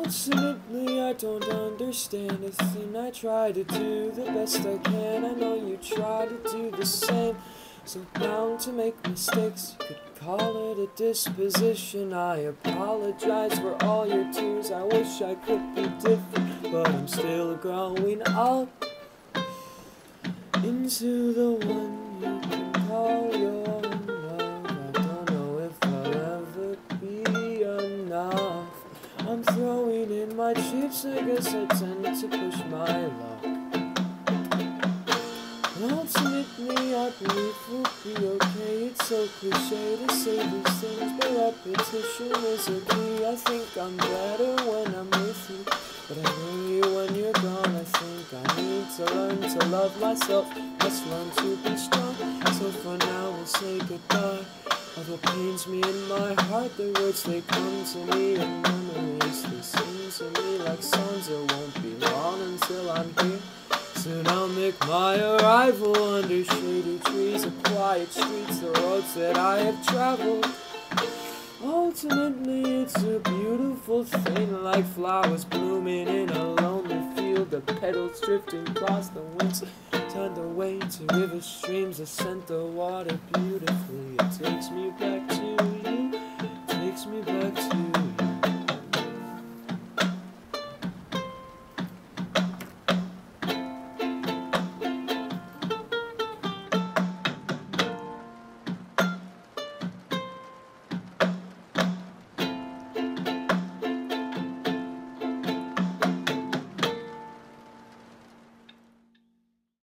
Ultimately, I don't understand a thing. I try to do the best I can. I know you try to do the same. So bound to make mistakes. You could call it a disposition. I apologize for all your tears. I wish I could be different, but I'm still growing up into the one you can call your love. I don't know if I'll ever be enough. I'm throwing in my chips, I guess I tend to push my luck. And ultimately I believe we'll be okay. It's so cliche to say these things, but repetition is a key. I think I'm better when I'm with you, but I know you when you're gone. I think I need to learn to love myself. Let's learn to be strong. So for now we'll say goodbye. Although pains me in my heart, the words they come to me in memories. They sing to me like songs. It won't be long until I'm here. Soon I'll make my arrival under shady trees of quiet streets, the roads that I have traveled. Ultimately it's a beautiful thing, like flowers blooming in a lonely field. The petals drifting across the winds, turned away to river streams that scent the water beautifully. It takes me back to